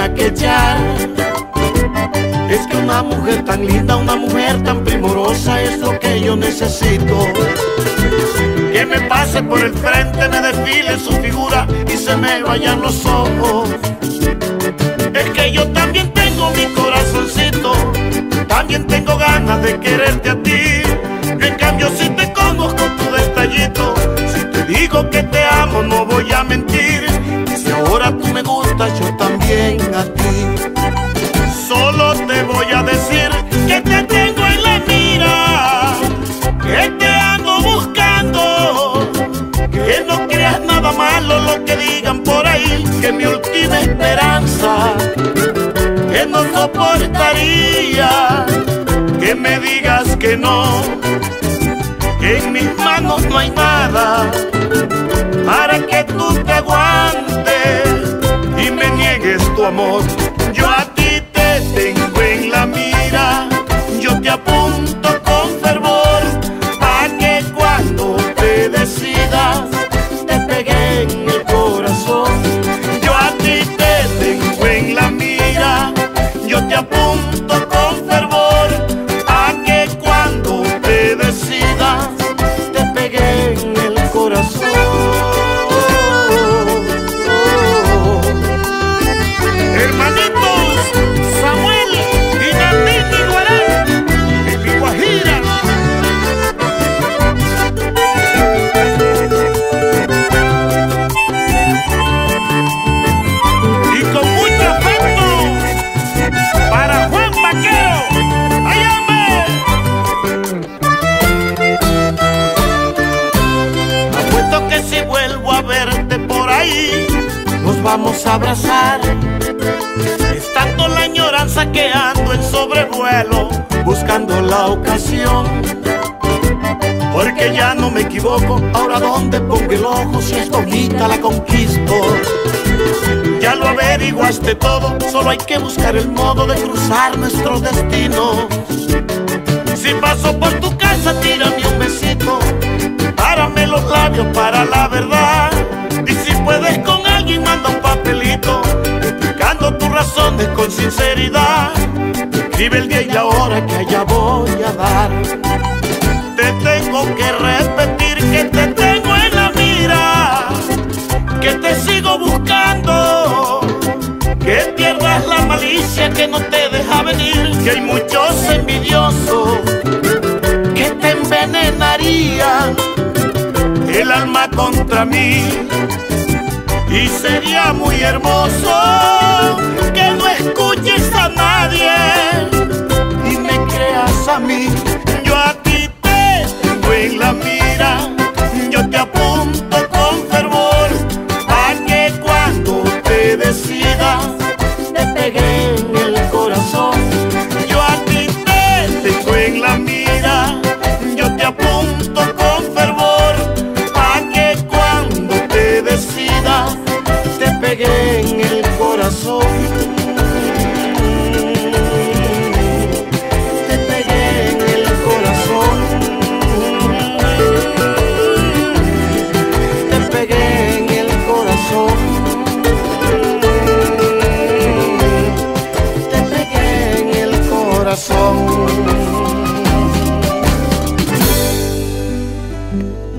tenga que echar. Es que una mujer tan linda, una mujer tan primorosa es lo que yo necesito. Que me pase por el frente, me desfile su figura y se me vayan los ojos. Es que yo también tengo mi corazoncito, también tengo ganas de quererte a ti. Yo en cambio si te conozco tu detallito, si te digo que te amo no voy a mentir. Y si ahora tú me gustas yo también a ti. Solo te voy a decir que te tengo en la mira, que te ando buscando, que no creas nada malo lo que digan por ahí, que mi última esperanza, que no soportaría que me digas que no, que en mis manos no hay nada para que tú te aguantes y me niegues tu amor. Yo a ti te tengo en la mira, yo te apunto con fervor, pa' que cuando te decidas te pegue en el corazón. Yo a ti te tengo en la mira, yo te apunto con fervor, pa' que cuando te decidas te pegue en el corazón. Nos vamos a abrazar, es tanto la añoranza que ando en sobrevuelo buscando la ocasión. Porque ya no me equivoco, ahora donde pongo el ojo, si es bonita la conquisto. Ya lo averiguaste todo, solo hay que buscar el modo de cruzar nuestros destinos. Si paso por tu casa, tírame un besito, párame los labios para la verdad. Y si puedes con alguien, manda un papelito explicando tus razones con sinceridad. Escribe el día y la hora que allá voy a dar. Te tengo que repetir que te tengo en la mira, que te sigo buscando, que pierdas la malicia que no te deja venir. Que hay muchos envidiosos que te envenenarían el alma contra mí. Y sería muy hermoso que no escuches a nadie y me creas a mí. Yo a ti te tengo en la mira, yo te apunto con fervor, pa' que cuando te decidas te pegue en el corazón. Yo a ti te tengo en la mira, yo te apunto con fervor, pa' que cuando te decidas te pegué en el corazón. Te pegué en el corazón. Te pegué en el corazón. Te pegué en el corazón.